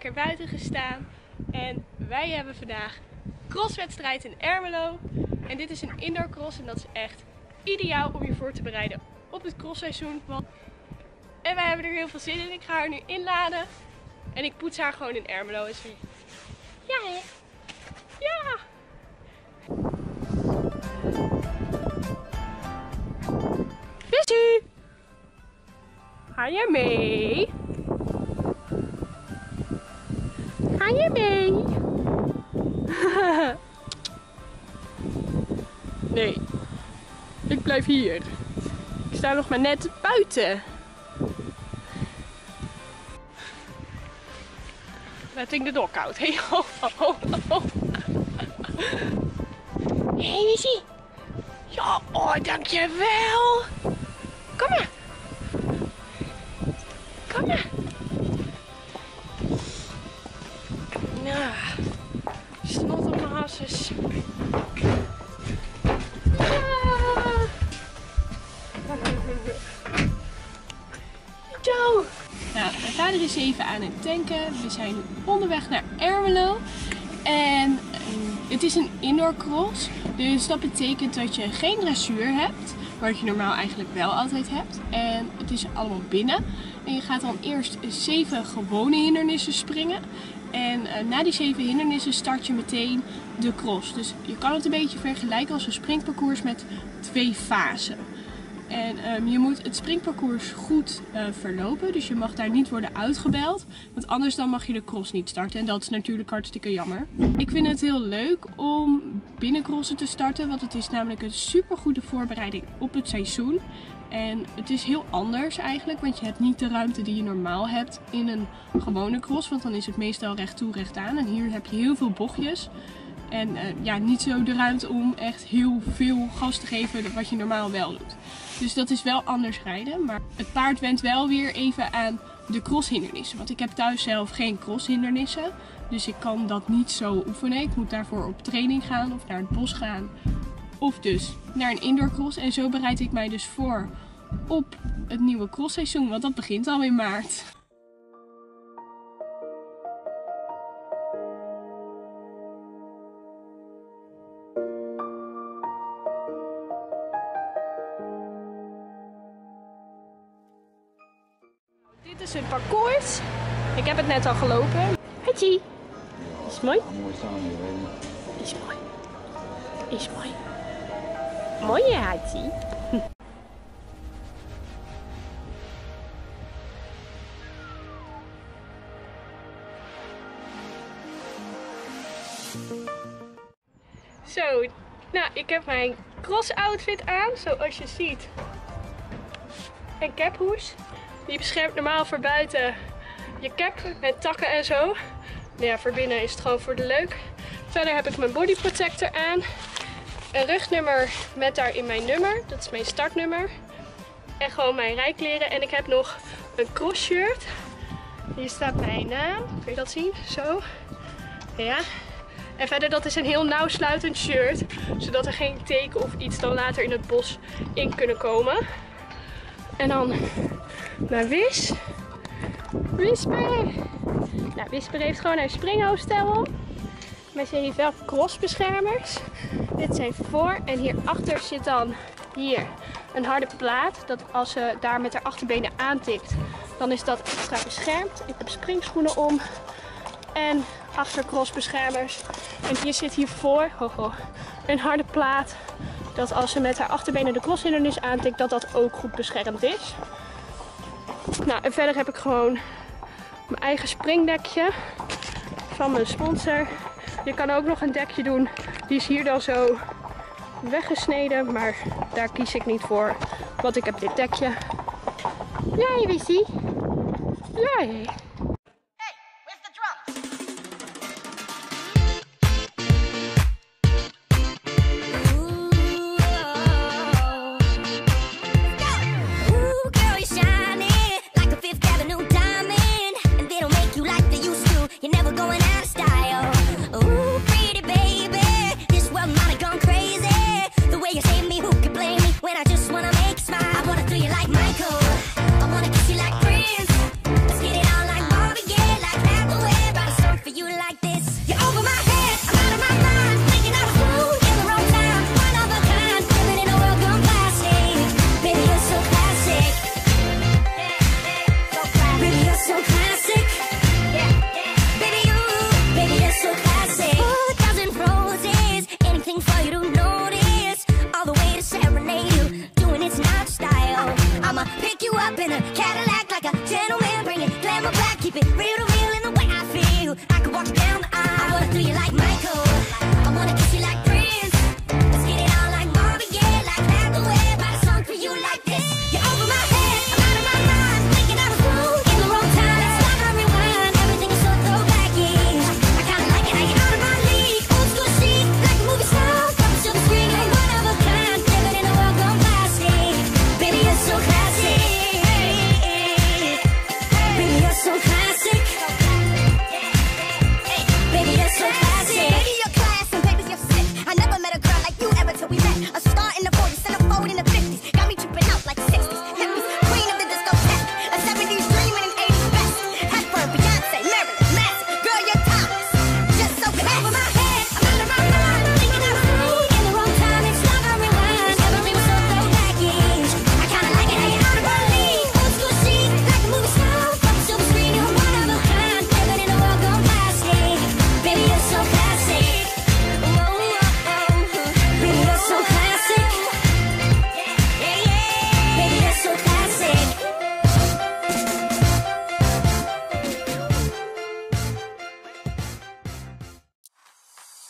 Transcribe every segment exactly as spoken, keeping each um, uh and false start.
lekker buiten gestaan. En wij hebben vandaag crosswedstrijd in Ermelo. En dit is een indoor cross en dat is echt ideaal om je voor te bereiden op het crossseizoen. En wij hebben er heel veel zin in. Ik ga haar nu inladen. En ik poets haar gewoon in Ermelo. Is weer... Ja hè? Ja! Vissie! Ga je mee? Ga je mee? Nee, ik blijf hier. Ik sta nog maar net buiten. Letting the dog out. Hey, oh, oh, oh. Hey, Vissie. Ja, oh, dankjewel. Kom maar. Kom maar. Nou, snot op mijn hasses. Zo. Nou, mijn vader is even aan het tanken. We zijn onderweg naar Ermelo. En het is een indoor cross. Dus dat betekent dat je geen dressuur hebt. Wat je normaal eigenlijk wel altijd hebt. En het is allemaal binnen. En je gaat dan eerst zeven gewone hindernissen springen. En uh, na die zeven hindernissen start je meteen de cross. Dus je kan het een beetje vergelijken als een springparcours met twee fasen. En um, je moet het springparcours goed uh, verlopen, dus je mag daar niet worden uitgebeld. Want anders dan mag je de cross niet starten en dat is natuurlijk hartstikke jammer. Ik vind het heel leuk om binnencrossen te starten, want het is namelijk een super goede voorbereiding op het seizoen. En het is heel anders eigenlijk, want je hebt niet de ruimte die je normaal hebt in een gewone cross. Want dan is het meestal recht toe, recht aan. En hier heb je heel veel bochtjes. En uh, ja, niet zo de ruimte om echt heel veel gas te geven wat je normaal wel doet. Dus dat is wel anders rijden. Maar het paard went wel weer even aan de crosshindernissen. Want ik heb thuis zelf geen crosshindernissen. Dus ik kan dat niet zo oefenen. Ik moet daarvoor op training gaan of naar het bos gaan. Of dus naar een indoor cross. En zo bereid ik mij dus voor op het nieuwe crossseizoen. Want dat begint al in maart. Dit is het parcours. Ik heb het net al gelopen. Hattie. Is mooi? Mooi staan hier. Is mooi. Is mooi. Mooie Hattie. Zo, nou ik heb mijn cross outfit aan, zoals je ziet. En caphoes. Die beschermt normaal voor buiten je cap met takken en zo. Nou ja, voor binnen is het gewoon voor de leuk. Verder heb ik mijn body protector aan. Een rugnummer met daarin mijn nummer. Dat is mijn startnummer. En gewoon mijn rijkleren. En ik heb nog een cross shirt. Hier staat mijn naam. Kun je dat zien? Zo. Ja. En verder dat is een heel nauwsluitend shirt. Zodat er geen teken of iets dan later in het bos in kunnen komen. En dan naar Wis. Whisper. Nou, Whisper heeft gewoon haar springhoofdstel op. Maar ze heeft wel crossbeschermers. Dit zijn voor. En hierachter zit dan hier een harde plaat. Dat als ze daar met haar achterbenen aantikt, dan is dat extra beschermd. Ik heb springschoenen om. En achter crossbeschermers. En hier zit hiervoor ho, ho, een harde plaat. Dat als ze met haar achterbenen de crosshindernis aantikt, dat dat ook goed beschermd is. Nou, en verder heb ik gewoon mijn eigen springdekje van mijn sponsor. Je kan ook nog een dekje doen. Die is hier dan zo weggesneden, maar daar kies ik niet voor. Want ik heb dit dekje. Jij, Vissie? Jij. I wanna do you like Michael. I wanna kiss you like Prince. Let's get it on like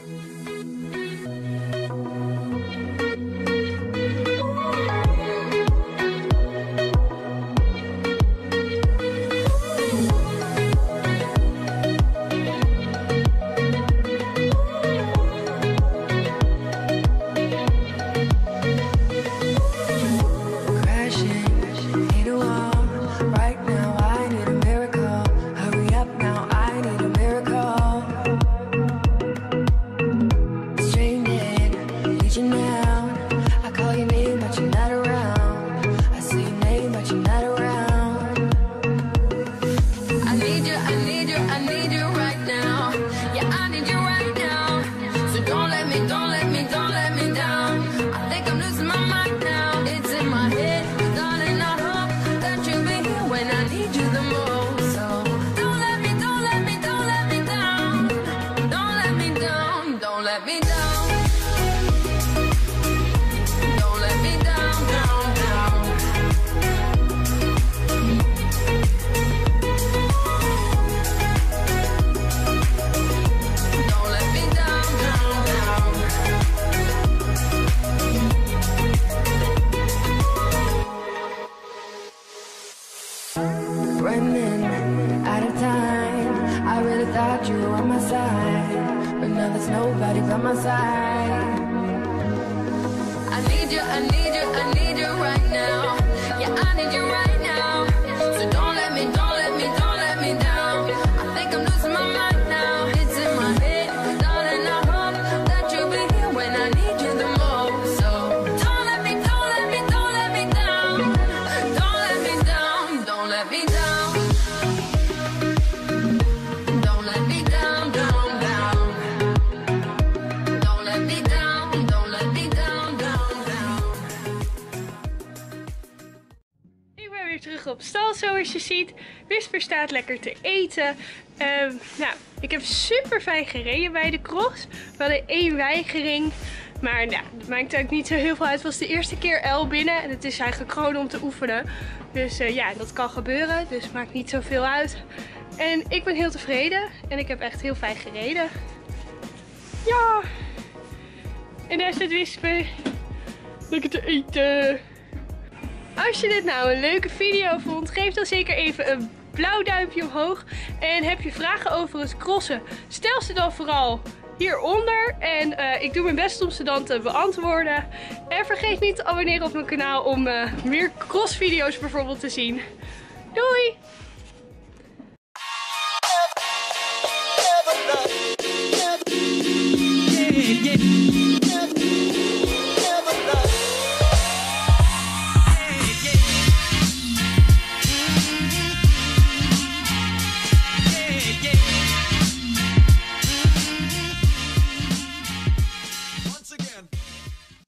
Running out of time, I really thought you were on my side, but now there's nobody by my side. I need you, I need you, I need you right now. Yeah, I need you right now. So don't let me, don't let me, don't let me down. I think I'm losing my mind now. It's in my head, darling, I hope that you'll be here when I need you the most. So don't let me, don't let me, don't let me down. Don't let me down, don't let me down. Terug op stal, zoals je ziet. Whisper staat lekker te eten. Um, nou, ik heb super fijn gereden bij de cross. We hadden één weigering. Maar nou, dat maakt eigenlijk niet zo heel veel uit. Het was de eerste keer L binnen. En het is eigenlijk gewoon om te oefenen. Dus uh, ja, dat kan gebeuren. Dus het maakt niet zoveel uit. En ik ben heel tevreden. En ik heb echt heel fijn gereden. Ja! En daar staat Whisper lekker te eten. Als je dit nou een leuke video vond, geef dan zeker even een blauw duimpje omhoog. En heb je vragen over het crossen, stel ze dan vooral hieronder. En uh, ik doe mijn best om ze dan te beantwoorden. En vergeet niet te abonneren op mijn kanaal om uh, meer crossvideo's bijvoorbeeld te zien. Doei! Yeah, yeah.